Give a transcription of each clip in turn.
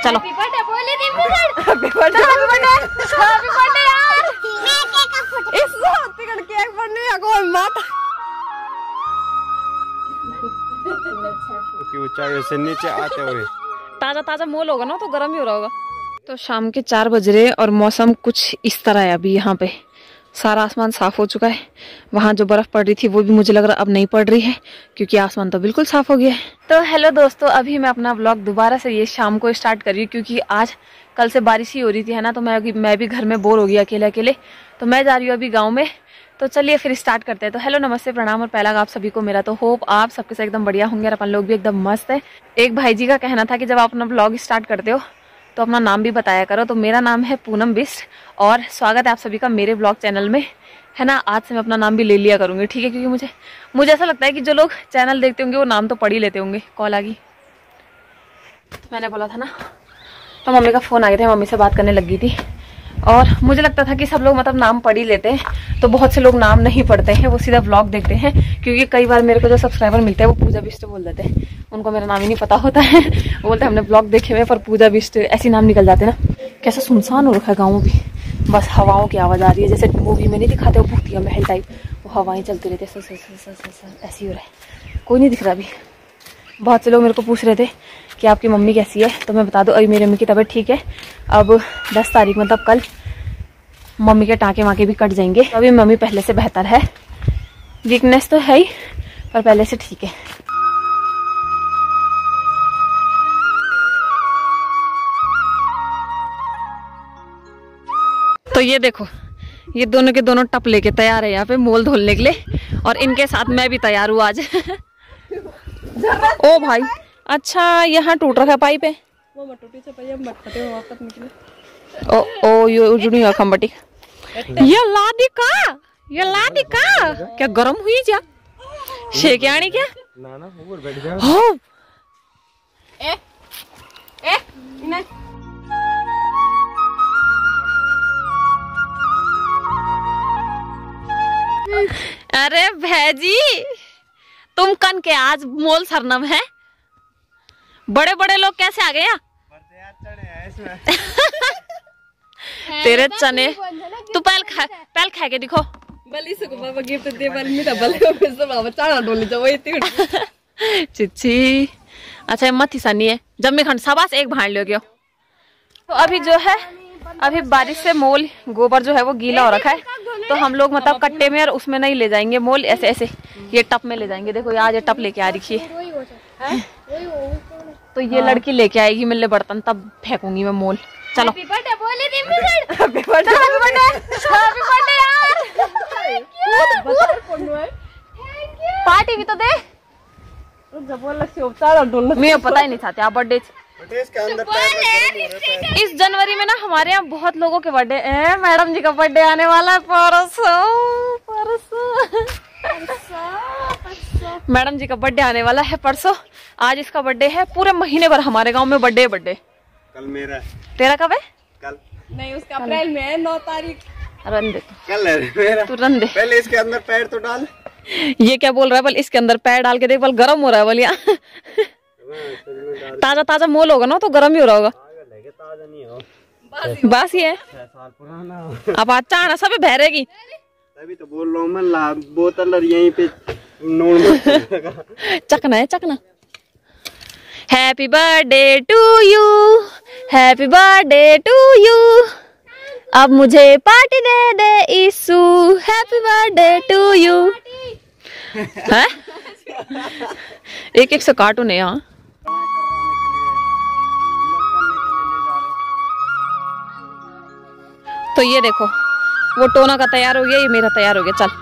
चलो happy birthday यार। Cake माता की ऊंचाई से नीचे आते हुए ताजा ताजा मोल होगा ना तो गर्म ही हो रहा होगा। तो शाम के 4 बज रहे और मौसम कुछ इस तरह है अभी। यहाँ पे सारा आसमान साफ हो चुका है। वहाँ जो बर्फ पड़ रही थी वो भी मुझे लग रहा अब नहीं पड़ रही है क्योंकि आसमान तो बिल्कुल साफ हो गया है। तो हेलो दोस्तों, अभी मैं अपना व्लॉग दोबारा से ये शाम को स्टार्ट कर रही हूँ क्योंकि आज कल से बारिश ही हो रही थी है ना। तो मैं भी घर में बोर हो गई अकेले अकेले, तो मैं जा रही हूँ अभी गाँव में। तो चलिए फिर स्टार्ट करते हैं। तो हेलो नमस्ते प्रणाम और पहला आप सभी को मेरा। तो होप आप सबके साथ एकदम बढ़िया होंगे और अपन लोग भी एकदम मस्त है। एक भाई जी का कहना था कि जब आप अपना व्लॉग स्टार्ट करते हो तो अपना नाम भी बताया करो। तो मेरा नाम है पूनम बिष्ट और स्वागत है आप सभी का मेरे ब्लॉग चैनल में है ना। आज से मैं अपना नाम भी ले लिया करूंगी, ठीक है, क्योंकि मुझे ऐसा लगता है कि जो लोग चैनल देखते होंगे वो नाम तो पढ़ ही लेते होंगे। कॉल आ गई, मैंने बोला था ना। तो मम्मी का फोन आ गया था, मम्मी से बात करने लगी थी और मुझे लगता था कि सब लोग मतलब नाम पढ़ ही लेते हैं। तो बहुत से लोग नाम नहीं पढ़ते हैं, वो सीधा व्लॉग देखते हैं। क्योंकि कई बार मेरे को जो सब्सक्राइबर मिलते हैं वो पूजा बिष्ट बोल देते हैं, उनको मेरा नाम ही नहीं पता होता है। वो बोलते हैं हमने ब्लॉग देखे हुए पर पूजा बिष्ट ऐसे नाम निकल जाते ना। कैसा सुनसान हो रखा है गाँव भी, बस हवाओं की आवाज़ आ रही है। जैसे मूवी में नहीं दिखाते वो भूतिया महल टाइप, वो हवाएं चलती रहती है, ऐसी हो रहा है। कोई नहीं दिख रहा अभी। बहुत से लोग मेरे को पूछ रहे थे कि आपकी मम्मी कैसी है। तो मैं बता दूं अभी मेरी मम्मी की तबीयत ठीक है। अब 10 तारीख मतलब कल मम्मी के टाँके वाके भी कट जाएंगे। तो अभी मम्मी पहले से बेहतर है, वीकनेस तो है ही पर पहले से ठीक है। तो ये देखो, ये दोनों के दोनों टप लेके तैयार है यहाँ पे मोल धोलने के लिए और इनके साथ मैं भी तैयार हूँ आज। ओ भाई, अच्छा यहाँ टूट रखा है पाइप है। ओ यो जुड़ी है खम्बटी। ये लादी का क्या गरम हुई जा शेके आनी क्या ना ना ऊपर बैठ जा। हो अरे भैजी तुम कन के आज मोल सरनम है। बड़े बड़े लोग कैसे आ गए यहाँ? तेरे चने तू पहल खा के दिखो। चिच्ची अच्छा मत ही सनी है जब मैं खंड शाबाश एक भाड़ ले गया। तो अभी जो है अभी बारिश से मोल गोबर जो है वो गीला हो रखा है। तो हम लोग मतलब कट्टे में और उसमें नहीं ले जाएंगे मोल, ऐसे ऐसे ये टप में ले जाएंगे। देखो आज ये टप लेके आ रखी है। तो ये लड़की लेके आएगी मेरे लिए बर्तन, तब फेंकूंगी मैं मोल। चलो पार्टी भी तो दे। मैं पता ही नहीं चाहते आप बर्थडे इस जनवरी में ना हमारे यहाँ बहुत लोगों के बर्थडे है। मैडम जी का बर्थडे आने वाला है परसों। मैडम जी का बर्थडे आने वाला है परसों। आज इसका बर्थडे है। पूरे महीने भर हमारे गांव में बर्थडे कल मेरा है। तेरा कब है? कल नहीं, उसका अप्रैल में है 9 तारीख। रन दे कल है मेरा। तू रन दे पहले इसके अंदर पैर तो डाल। ये क्या बोल रहा है? बल इसके अंदर पैर डाल के देख, बल गर्म हो रहा है। बल यहाँ ताजा ताजा मोल होगा ना तो गर्म ही हो रहा होगा। ताजा नहीं हो, बासी है। 6 साल पुराना। अब अच्छा सब बहरेगी तभी तो बोल रहा हूँ मैं। बोतल और यहीं पे नोन चकना है चकना। Happy birthday to you, happy birthday to you. अब मुझे party they they Isu, happy birthday to you. है एक से कार्टून है यहाँ। तो ये देखो वो टोना का तैयार हो गया, ये मेरा तैयार हो गया। चल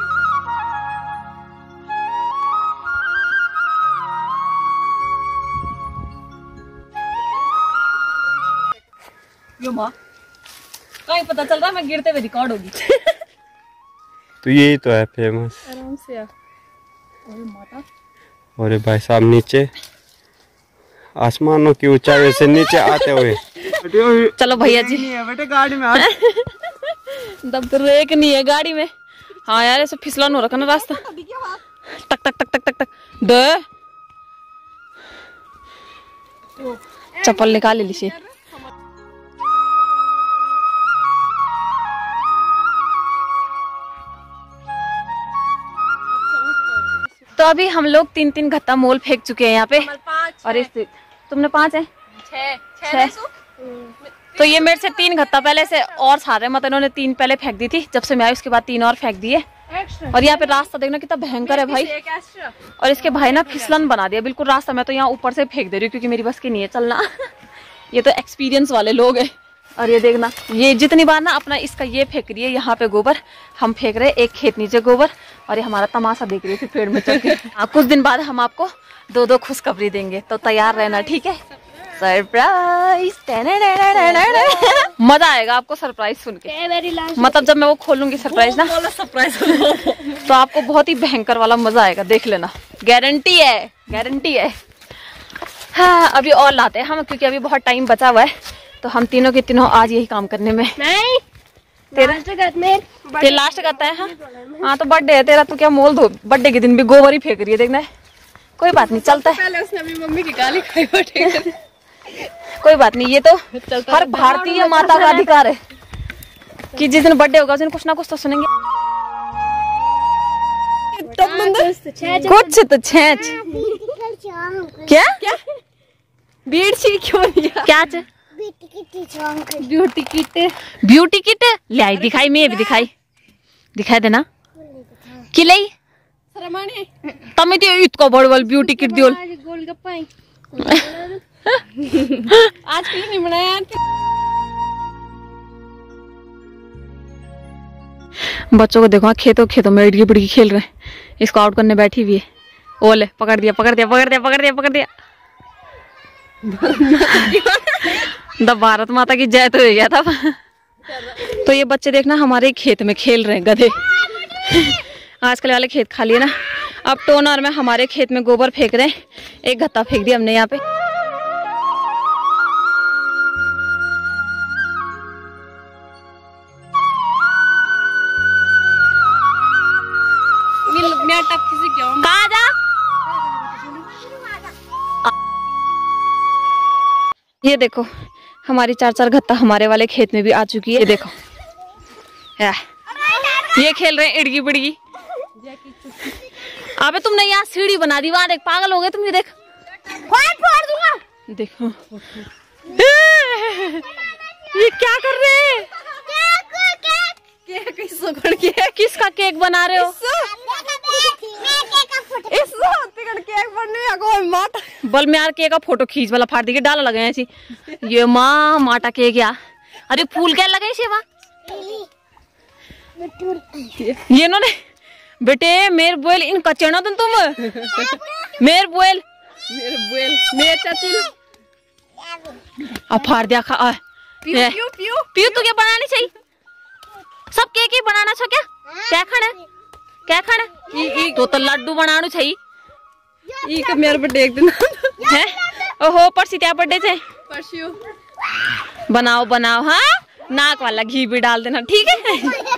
यो माँ कहीं पता चल रहा है मैं गिरते हुए रिकॉर्ड होगी। तो यही तो है फेमस। आराम से आ। माता और भाई साहब नीचे आसमानों की ऊंचाई से नीचे आते हुए। चलो भैया जी बेटे गाड़ी में दब तो रेक नहीं है गाड़ी में। हाँ यार ऐसे फिसलन हो रखा ना रास्ता। टक टक टक टक टक टक दे चप्पल निकाल लीजिए। तो अभी हम लोग 3-3 गत्ता मोल फेंक चुके हैं यहाँ पे। और इस तुमने 5 है 6। तो ये मेरे से 3 गत्ता पहले से और सारे मतलब इन्होंने 3 पहले फेंक दी थी, जब से मैं आई उसके बाद 3 और फेंक दिए। और यहाँ पे रास्ता देखना कितना भयंकर है भाई। और इसके भाई ना फिसलन बना दिया बिल्कुल रास्ता। मैं तो यहाँ ऊपर से फेंक दे रही हूँ क्योंकि मेरी बस की नहीं है चलना। ये तो एक्सपीरियंस वाले लोग हैं। और ये देखना, ये जितनी बार ना अपना इसका ये फेंक रही है यहाँ पे गोबर, हम फेंक रहे एक खेत नीचे गोबर। और ये हमारा तमाशा देख रही थी पेड़ में चढ़ के। कुछ दिन बाद हम आपको 2-2 खुशखबरी देंगे, तो तैयार रहना, ठीक है। सरप्राइज, मजा आएगा आपको सरप्राइज सुन के। मतलब जब मैं वो खोलूंगी सरप्राइज ना, सरप्राइज तो आपको बहुत ही भयंकर वाला मजा आएगा, देख लेना, गारंटी है, गारंटी है। हाँ अभी और लाते हैं हम, क्योंकि अभी बहुत टाइम बचा हुआ है। तो हम तीनों के तीनों आज यही काम करने में। नहीं तेरा लास्ट करता है। हाँ तो बर्थडे है तेरा, तो क्या मोल दो, बर्थडे के दिन भी गोबर ही फेंक रही है, देखना है। कोई बात नहीं, चलता है। पहले उसने अभी मम्मी की गाली खाई बर्थडे। कोई बात नहीं, ये तो हर भारतीय माता का अधिकार है कि जिस दिन बर्थडे होगा उस दिन कुछ ना कुछ तो सुनेंगे। कुछ तो छेंच क्या बीड़ सी क्यों लिया? क्या ब्यूटी किट, ब्यूटी किट लाई दिखाई, मैं भी दिखाई देना किलाई सरमाने तमे तो इतको बड़ बड़ ब्यूटी किट दियोल। गोलगप्पा आज क्यों नहीं बनाया? बच्चों को देखो खेतों में इड़गी बिड़गी खेल रहे हैं, इसको आउट करने बैठी हुई है। ओले पकड़ दिया। द भारत माता की जय तो हो गया था। तो ये बच्चे देखना हमारे खेत में खेल रहे हैं, गधे। आजकल वाले खेत खाली है ना। अब टोनर में हमारे खेत में गोबर फेंक रहे हैं, एक गत्ता फेंक दिया हमने यहाँ पे। कहाँ जा? ये देखो हमारी 4-4 गत्ता हमारे वाले खेत में भी आ चुकी है। ये देखो ये खेल रहे हैं इड़गी बिड़गी। अबे तुमने यहाँ सीढ़ी बना दी, वहां देख, पागल हो गए तुम। ये देख फाड़ दूंगा। देखो ये क्या कर रहे हैं? केक किसका केक बना रहे हो? बल में यार केक का फोटो खींच वाला फाड़ दी डाला लगे ऐसी। ये माँ माटा केक या अरे फूल क्या लगे इसे ये इन्होंने बेटे मेरे बोल इन कचना तुम मेरे बोल मेरे चाची अब फाड़ दिया खा। पीयू तो क्या बनानी चाहिए? सब केक ही बनाना छो क्या खाना तो लड्डू बनाना चाहिए। मेरे बर्थडे एक दिन है ओहो परसी क्या बर्थडे थे परसों बनाओ। हाँ नाक वाला घी भी डाल देना, ठीक है।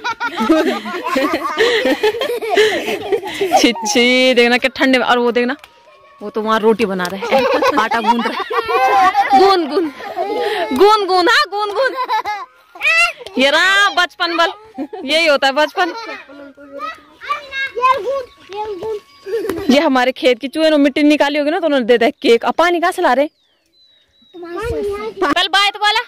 छिछी देखना क्या ठंडे में। और वो देखना वो तो वहाँ रोटी बना रहे हैं, आटा गूंद रहे, गूंद हाँ गूंद। ये रहा बचपन बल, यही होता है बचपन। ये हमारे खेत की चूहे ने मिट्टी निकाली होगी ना, तो उन्होंने दे दिया केक। अब पानी कहाँ से ला रहे? कल बाय तो बोला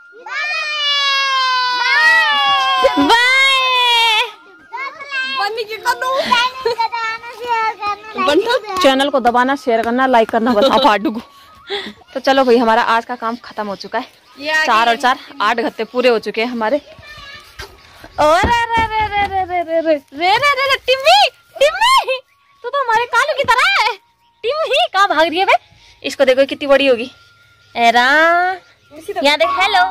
चैनल को दबाना, शेयर करना, लाइक करना, बस आप फाड़ू। तो चलो भाई हमारा आज का काम खत्म हो चुका है। 4 और 4 8 गत्ते पूरे हो चुके हैं हमारे। रे टिम्मी तू तो हमारे कालू की तरह है। टिम्मी कहाँ भाग रही है बे? इसको देखो कितनी बड़ी होगी। एरा यहाँ देख, हेलो।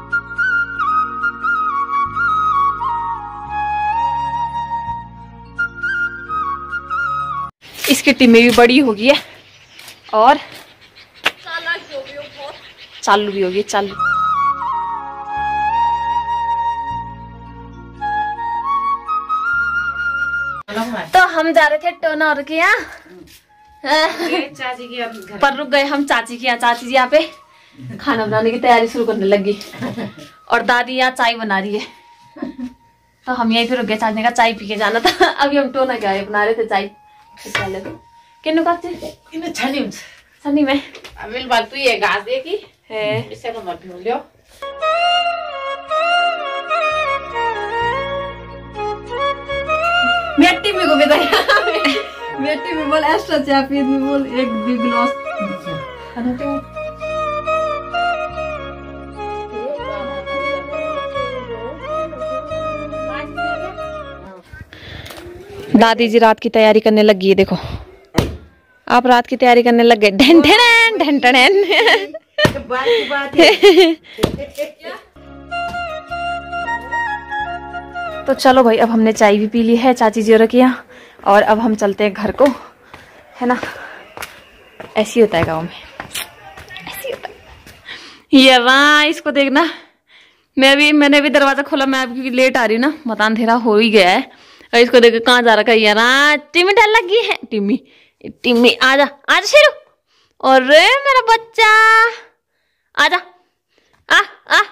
इसकी टिम्मी भी बड़ी होगी है और चालू भी होगी चालू। तो हम जा रहे थे टोनर के यहाँ, पर रुक गए हम चाची के यहाँ। चाची जी यहाँ पे खाना बनाने की तैयारी शुरू करने लगी और दादी यहाँ चाय बना रही है। तो हम यहीं पे रुक गए चाचने का चाय पी के जाना था। अभी हम टोना क्या बना रहे थे चाय। किन्नू का छनी में अमिल बात तू ये घास देखी है इसे को मत भूल लियो। मिट्टी में को बताया मिट्टी में बोल एक्स्ट्रा चाय पी में बोल एक बिग ग्लास खाना तो दादी जी रात की तैयारी करने लगी है। देखो आप रात की तैयारी करने लग गए। ढन ढन ढन ढन तो चलो भाई अब हमने चाय भी पी ली है चाची जी और किया और अब हम चलते हैं घर को, है ना। ऐसे ही होता है गाँव में, ऐसे होता है। ये वाह इसको देखना, मैंने भी दरवाजा खोला, मैं अभी लेट आ रही ना, मतान अंधेरा हो ही गया है। और इसको देख कहाँ जा रखा है यार। टिम्मी डर लगी है। टिम्मी टिम्मी आजा आजा शेरू। और मेरा बच्चा आजा आ आ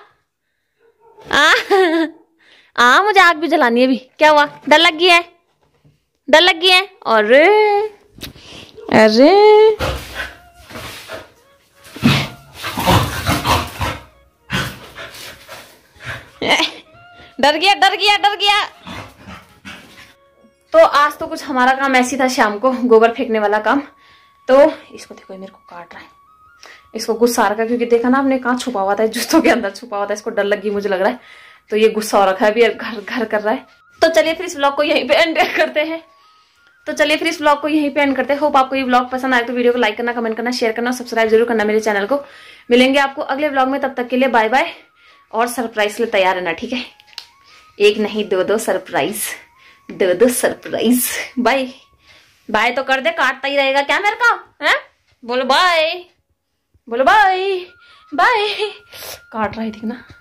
आ मुझे आग भी जलानी है अभी। क्या हुआ, डर लगी है, डर लगी है। अरे अरे डर गया डर गया डर गया। तो आज तो कुछ हमारा काम ऐसी था शाम को, गोबर फेंकने वाला काम। तो इसको देखो मेरे को काट रहा है, इसको गुस्सा आ रखा है क्योंकि देखा ना आपने कहाँ छुपा हुआ था, जूतों के अंदर छुपा हुआ था। इसको डर लगी मुझे लग रहा है, तो ये गुस्सा हो रखा है अभी, घर घर कर रहा है। तो चलिए फिर इस ब्लॉग को यहीं पे एंड करते हैं। होप आपको ये ब्लॉग पसंद आए तो वीडियो को लाइक करना, कमेंट करना, शेयर करना, सब्सक्राइब जरूर करना मेरे चैनल को। मिलेंगे आपको अगले ब्लॉग में, तब तक के लिए बाय बाय। और सरप्राइज के लिए तैयार रहना, ठीक है। एक नहीं दो सरप्राइज, दो सरप्राइज। बाय बाय तो कर दे, काटता ही रहेगा क्या मेरे का है। बोलो बाय, बोलो बाय बाय। काट रहा है ठीक ना।